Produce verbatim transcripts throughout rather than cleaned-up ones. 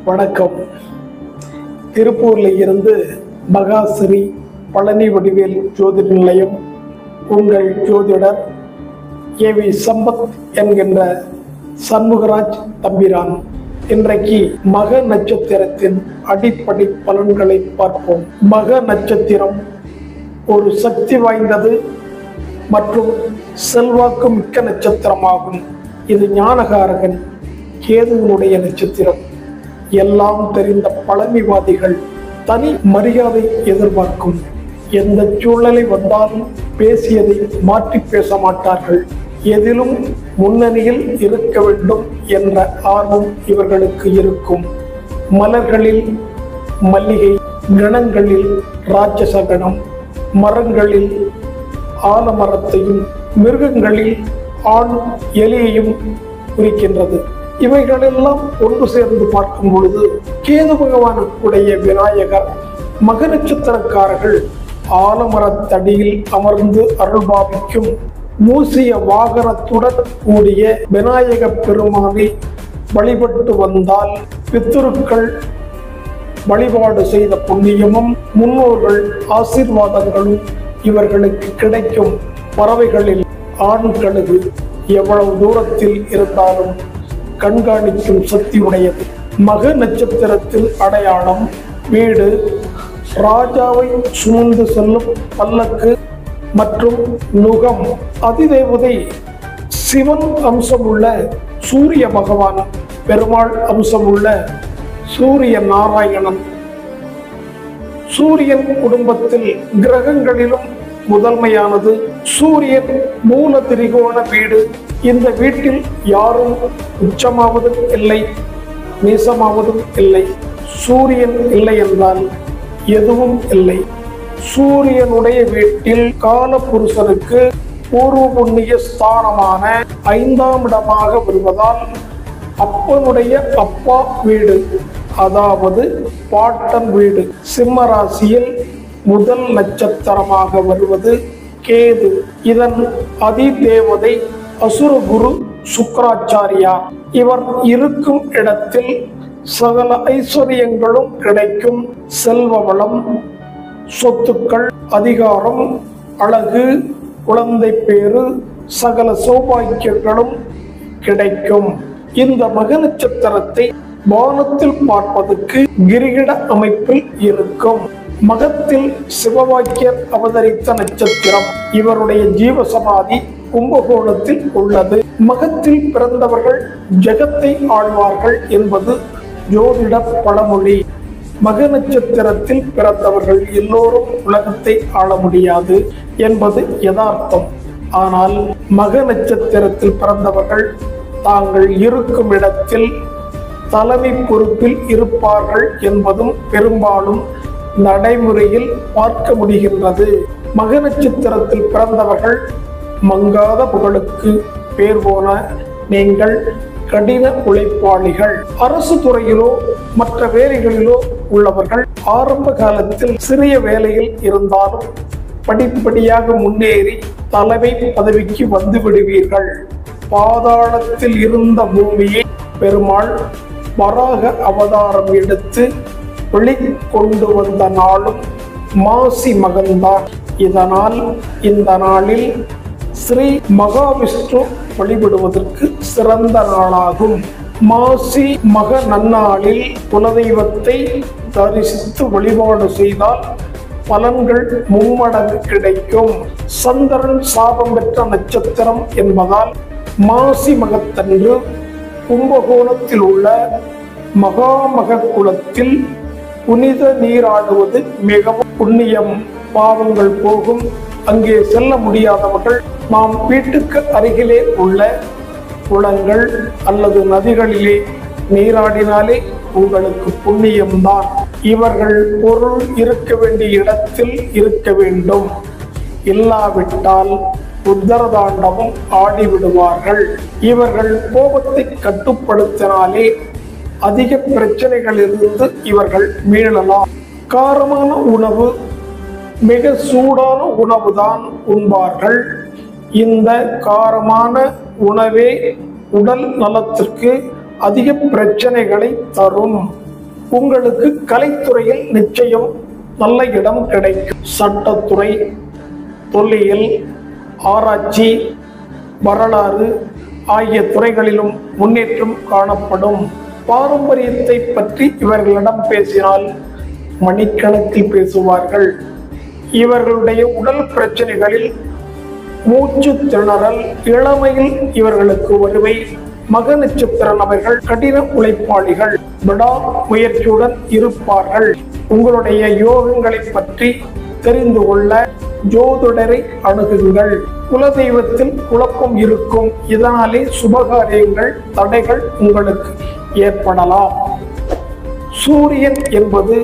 வணக்கம். திருப்பூர்ல இருந்து மகாஸ்ரீ பழனி வடிவேல் ஜோதிட நிலையம். உங்கள் ஜோதிடர் ஏ வி சம்பத் என்கின்ற சண்முகராஜ் தம்பிரான். இன்றைக்கு மக நட்சத்திரத்தின் அடிப்படை பலன்களை பார்ப்போம். மக நட்சத்திரம் ஒரு சக்தி வாய்ந்தது மற்றும் செல்வாக்கு மிக்க நட்சத்திரமாகும். இது ஞானகாரகன் கேதுவினுடைய நட்சத்திரம். எல்லாம் தெரிந்த பழமைவாதிகள் தனி மரியாதை எதிர்பார்க்கும். எந்த சூழ்நிலை வந்தாலும் பேசியதை மாற்றி பேச மாட்டார்கள். எதிலும் முன்னணியில் இருக்க வேண்டும் என்ற ஆர்வம் இவர்களுக்கு இருக்கும். மலர்களில் மல்லிகை, கணங்களில் ராட்சச கணம், மரங்களில் ஆலமரத்தையும் மிருகங்களில் ஆண் எலியையும் குறிக்கின்றது. இவைகளெல்லாம் ஒன்று சேர்ந்து பார்க்கும் பொழுது கேது பகவானுக்குடைய விநாயகர் மக நட்சத்திரக்காரர்கள் ஆலமரத்தடியில் அமர்ந்து அருள்பாவிக்கும் மூசிய வாகனத்துடன் கூடிய விநாயக பெருமானை வழிபட்டு வந்தால் பித்ருக்கள் வழிபாடு செய்த புண்ணியமும் முன்னோர்கள் ஆசீர்வாதங்களும் இவர்களுக்கு கிடைக்கும். பறவைகளில் ஆண் கழுகு எவ்வளவு தூரத்தில் இருந்தாலும் கண்காணிக்கும் சக்தி உடையது. மக நட்சத்திரத்தில் அடையாளம் வீடு, ராஜாவை சுமந்து செல்லும் பல்லக்கு மற்றும் நுகம். அதிதேவதை சிவன் அம்சமுள்ள சூரிய பகவான், பெருமாள் அம்சமுள்ள சூரிய நாராயணன். சூரியன் குடும்பத்தில் கிரகங்களிலும் முதன்மையானது. சூரியன் மூல திரிகோண வீடு. இந்த வீட்டில் யாரும் உச்சமாவதும் இல்லை, நீசமாவதும் இல்லை. சூரியன் இல்லை என்றால் எதுவும் இல்லை. சூரியனுடைய வீட்டில் கால புருஷனுக்கு பூர்வ புண்ணிய ஸ்தானமான ஐந்தாம் இடமாக வருவதால் அப்பனுடைய அப்பா வீடு, அதாவது பாட்டன் வீடு. சிம்ம ராசியில் முதல் நட்சத்திரமாக வருவது கேது. இதன் அதிதேவதை அசுரகுரு சுக்கராச்சாரியா. இவர் இருக்கும் இடத்தில் சகல ஐஸ்வர்யங்களும் கிடைக்கும். செல்வ வளம், சொத்துக்கள், அதிகாரம், அழகு, குழந்தை பேரு, சகல சௌபாக்கியங்களும் கிடைக்கும். இந்த மக நட்சத்திரத்தை வானத்தில் பார்ப்பதற்கு கிரிகிட அமைப்பில் இருக்கும். மகத்தில் சிவவாக்கியர் அவதரித்த நட்சத்திரம். இவருடைய ஜீவசமாதி கும்பகோணத்தில் உள்ளது. மகத்தில் பிறந்தவர்கள் ஜெகத்தை ஆழ்வார்கள் என்பது ஜோதிட பழமொழி. மக நட்சத்திரத்தில் பிறந்தவர்கள் எல்லோரும் உலகத்தை ஆள முடியாது என்பது யதார்த்தம். ஆனால் மக நட்சத்திரத்தில் பிறந்தவர்கள் தாங்கள் இருக்கும் இடத்தில் தலைமை பொறுப்பில் இருப்பார்கள் என்பதும் பெரும்பாலும் நடைமுறையில் பார்க்க முடிகின்றது. மக நட்சத்திரத்தில் பிறந்தவர்கள் மங்காத புகழுக்கு பேர் போன நீங்கள் கடின உழைப்பாளிகள். அரசு துறையிலோ மற்ற வேலைகளிலோ உள்ளவர்கள் ஆரம்ப காலத்தில் சிறிய வேலையில் இருந்தாலும் படிப்படியாக முன்னேறி தலைமை பதவிக்கு வந்து விடுவீர்கள். பாதாளத்தில் இருந்த பூமியை பெருமாள் வராக அவதாரம் எடுத்து வெளிக்கொண்டு வந்த நாளும் மாசி மகன்தான். இதனால் இந்த நாளில் ஸ்ரீ மகாவிஷ்ணு வழிபடுவதற்கு சிறந்த நாளாகும். மாசி மக நன்னாளில் குலதெய்வத்தை தரிசித்து வழிபாடு செய்தால் பலன்கள் மும்மடங்கு கிடைக்கும். சந்திரன் சாபம் பெற்ற நட்சத்திரம் என்பதால் மாசி மகத்தன்று கும்பகோணத்தில் உள்ள மகாமக குளத்தில் புனித நீராடுவது மிகவும் புண்ணியம். பாவங்கள் போகும். அங்கே செல்ல முடியாதவர்கள் நாம் வீட்டுக்கு அருகிலே உள்ள குளங்கள் அல்லது நதிகளிலே நீராடினாலே உங்களுக்கு புண்ணியம்தான். இவர்கள் பொருள் இருக்க வேண்டிய இடத்தில் இருக்க வேண்டும். இல்லாவிட்டால் உத்தரதாண்டவம் ஆடிவிடுவார்கள். இவர்கள் கோபத்தை கட்டுப்படுத்தினாலே அதிக பிரச்சனைகளிலிருந்து இவர்கள் மீளலாம். காரமான உணவு, மிக சூடான உணவுதான் உண்பார்கள். இந்த காரமான உணவே உடல் நலத்திற்கு அதிக பிரச்சனைகளை தரும். உங்களுக்கு கலைத்துறையில் நிச்சயம் நல்ல இடம் கிடைக்கும். சட்டத்துறை, தொல்லியல், ஆராய்ச்சி, வரலாறு ஆகிய துறைகளிலும் முன்னேற்றம் காணப்படும். பாரம்பரியத்தை பற்றி இவர்களிடம் பேசினால் மணிக்கணக்கில் பேசுவார்கள். இவர்களுடைய உடல் பிரச்சனைகளில் மூச்சு திணறல், இளமையில் இவர்களுக்கு வறுமை. மக நட்சத்திர நபர்கள் கடின உழைப்பாளிகள், விடா முயற்சியுடன் இருப்பார்கள். உங்களுடைய யோகங்களை பற்றி தெரிந்து கொள்ள ஜோதிடரை அணுகுங்கள். குலதெய்வத்தில் குழப்பம் இருக்கும், இதனாலே சுபகாரியங்கள் தடைகள் உங்களுக்கு ஏற்படலாம். சூரியன் என்பது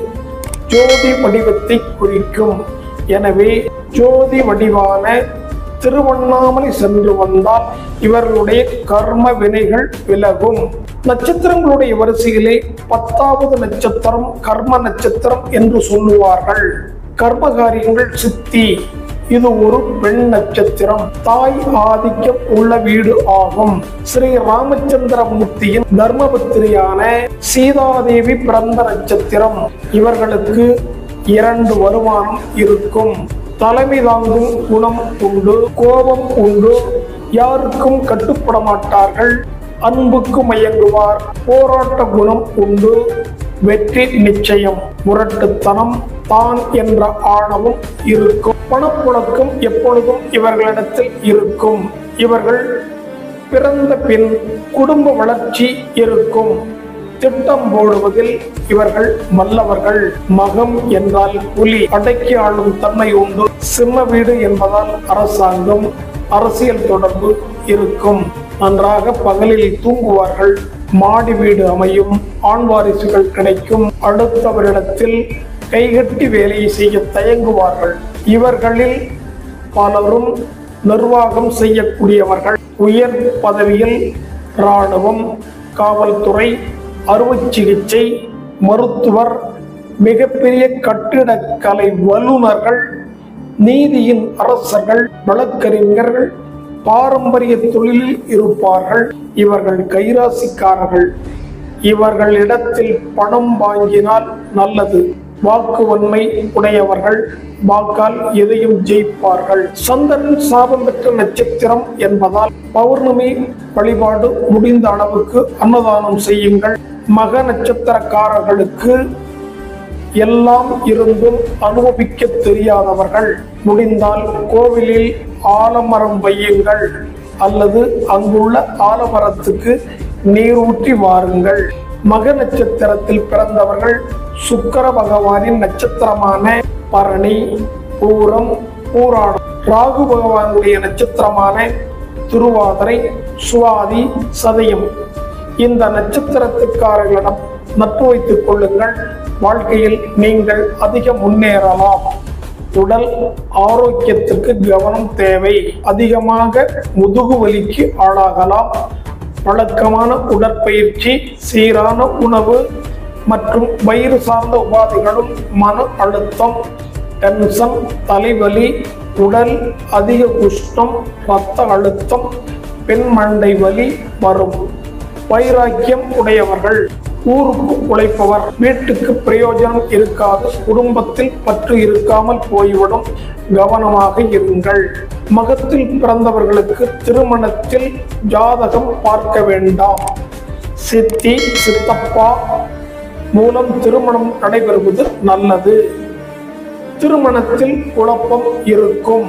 ஜோதி வடிவத்தை குறிக்கும். எனவே ஜோதி வடிவான திருவண்ணாமலை சென்று வந்தால் இவர்களுடைய கர்ம வினைகள் விலகும். நட்சத்திரங்களுடைய வரிசையிலே பத்தாவது நட்சத்திரம் கர்ம நட்சத்திரம் என்று சொல்லுவார்கள். கர்மகாரியங்கள் சித்தி. இது ஒரு பெண் நட்சத்திரம், தாய் ஆதிக்கம் உள்ள வீடு ஆகும். ஸ்ரீ ராமச்சந்திரமூர்த்தியின் தர்மபத்திரியான சீதாதேவி பிறந்த நட்சத்திரம். இவர்களுக்கு இரண்டு வருமானம் இருக்கும். தலைமை தாங்கும் குணம் உண்டு, கோபம் உண்டு, யாருக்கும் கட்டுப்பட மாட்டார்கள், அன்புக்கு மயங்குவார், போராட்ட குணம் உண்டு, வெற்றி நிச்சயம். முரட்டுத்தனம், தான் என்ற ஆணவம் இருக்கும். பணப்புழக்கம் எப்பொழுதும் இவர்களிடத்தில் இருக்கும். இவர்கள் பிறந்த பின் குடும்ப வளர்ச்சி இருக்கும். திட்டம் போடுவதில் இவர்கள் வல்லவர்கள். மகம் என்றால் புலி, அடக்கி ஆளும் தன்மை உண்டு. சிம்ம வீடு என்பதால் அரசாங்கம், அரசியல் தொடர்பு இருக்கும். நன்றாக பகலில் தூங்குவார்கள். மாடி வீடு அமையும். ஆண் வாரிசுகள் கிடைக்கும். அடுத்தவரிடத்தில் கைகட்டி வேலையை செய்ய தயங்குவார்கள். இவர்களில் பலரும் நிர்வாகம் செய்யக்கூடியவர்கள். உயர் பதவியில் இராணுவம், காவல்துறை, அறுவை சிகிச்சை, மருத்துவர், மிகப்பெரிய கட்டிடக்கலை வல்லுநர்கள், நீதியின் அரசர்கள், வழக்கறிஞர்கள், பாரம்பரிய தொழிலில் இருப்பார்கள். இவர்கள் கைராசிக்காரர்கள். இவர்களிடத்தில் பணம் வாங்கினால் நல்லது. வாக்குவன்மை உடையவர்கள். வாக்கால் எதையும் ஜெயிப்பார்கள். சந்திரன் சாபம் பெற்ற நட்சத்திரம் என்பதால் பௌர்ணமி வழிபாடு முடிந்த அளவுக்கு அன்னதானம் செய்யுங்கள். மக நட்சத்திரக்காரர்களுக்கு எல்லாம் இருந்தும் அனுபவிக்க தெரியாதவர்கள். முடிந்தால் கோவிலில் ஆலமரம் வையுங்கள் அல்லது அங்குள்ள ஆலமரத்துக்கு நீரூற்றி வாருங்கள். மக நட்சத்திரத்தில் பிறந்தவர்கள் சுக்கிர பகவானின் நட்சத்திரமான பரணி, பூரம், பூராடம், ராகு பகவானுடைய நட்சத்திரமான திருவாதிரை, சுவாதி, சதயம் இந்த நட்சத்திரத்துக்காரர்களிடம் நட்பு வைத்துக் கொள்ளுங்கள். வாழ்க்கையில் நீங்கள் அதிக முன்னேறலாம். உடல் ஆரோக்கியத்திற்கு கவனம் தேவை. அதிகமாக முதுகு வலிக்கு ஆளாகலாம். வழக்கமான உடற்பயிற்சி, சீரான உணவு மற்றும் வயிறு சார்ந்த உபாதைகளும், மன அழுத்தம், டென்ஷன், தலைவலி, உடல் அதிக உஷ்ணம், இரத்த அழுத்தம், பெண் மண்டை வலி வரும். வைராக்கியம் உடையவர்கள். ஊருக்கு உழைப்பவர். வீட்டுக்கு பிரயோஜனம் இருக்காது. குடும்பத்தில் பற்று இருக்காமல் போய்விடும். கவனமாக இருங்கள். மகத்தில் பிறந்தவர்களுக்கு திருமணத்தில் ஜாதகம் பார்க்க வேண்டாம். சித்தி, சித்தப்பா மூலம் திருமணம் நடைபெறுவது நல்லது. திருமணத்தில் குழப்பம் இருக்கும்.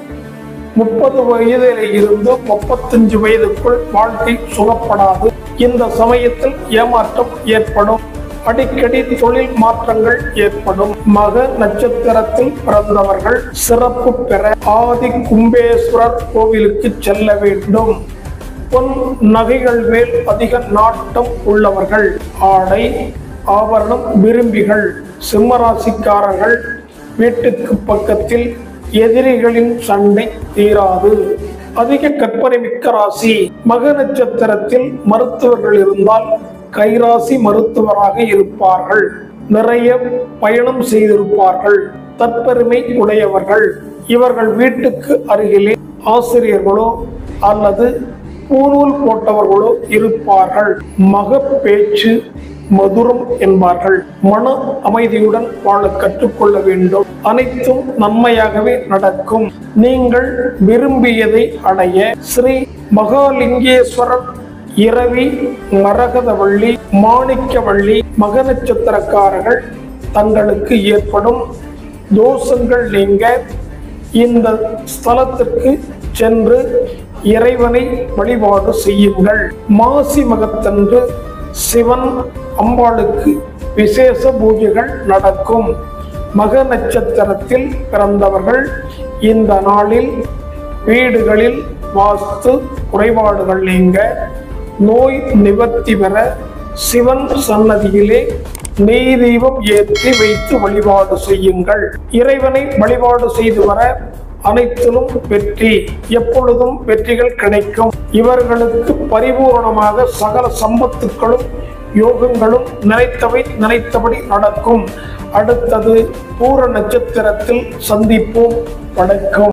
முப்பது வயதில் இருந்து முப்பத்தஞ்சு வயதுக்குள் வாழ்க்கை சுகப்படாது. இந்த சமயத்தில் ஏமாற்றம் ஏற்படும். அடிக்கடி தொழில் மாற்றங்கள் ஏற்படும். மக நட்சத்திரத்தில் பிறந்தவர்கள் சிறப்பு பெற ஆதி கும்பேஸ்வரர் கோவிலுக்கு செல்ல வேண்டும். பொன் நகைகள் மேல் அதிக நாட்டம் உள்ளவர்கள். ஆடை ஆபரணம் விரும்பிகள். சிம்மராசிக்காரர்கள். வீட்டுக்கு பக்கத்தில் எதிரிகளின் சண்டை தீராது. அதிக கற்பனை மிக்க ராசி. மக நட்சத்திரத்தில் மருத்துவர்கள் இருந்தால் கைராசி மருத்துவராக இருப்பார்கள். நிறைய பயணம் செய்திருப்பார்கள். தற்பெருமை உடையவர்கள். இவர்கள் வீட்டுக்கு அருகிலே ஆசிரியர்களோ அல்லது பூநூல் போட்டவர்களோ இருப்பார்கள். மக பேச்சு, மதுரம் என்பார்கள். மன அமைதியுடன் வாழ கற்றுக்கொள்ள வேண்டும். அனைத்தும் நன்மையாகவே நடக்கும். நீங்கள் விரும்பியதை அடைய ஸ்ரீ மகாலிங்கேஸ்வரர், இரவி, மரகதவள்ளி, மாணிக்கவள்ளி மக நட்சத்திரக்காரர்கள் தங்களுக்கு ஏற்படும் தோஷங்கள் நீங்க இந்த ஸ்தலத்திற்கு சென்று இறைவனை வழிபாடு செய்யுங்கள். மாசி மகத்தன்று சிவன் அம்பாளுக்கு விசேஷ பூஜைகள் நடக்கும். மக நட்சத்திரத்தில் பிறந்தவர்கள் இந்த நாளில் வீடுகளில் வாஸ்து குறைபாடுகள் நீங்க நோய் நிவர்த்தி பெற சிவன் சன்னதியிலே நெய் தீபம் ஏற்றி வைத்து வழிபாடு செய்யுங்கள். இறைவனை வழிபாடு செய்து வர அனைத்திலும் வெற்றி, எப்பொழுதும் வெற்றிகள் கிடைக்கும். இவர்களுக்கு பரிபூரணமாக சகல சம்பத்துக்களும் யோகங்களும் நினைத்தவை நினைத்தபடி நடக்கும். அடுத்தது பூர நட்சத்திரத்தில் சந்திப்போம். வணக்கம்.